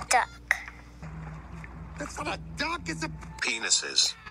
Duck. That's not a duck, it's a... Penises.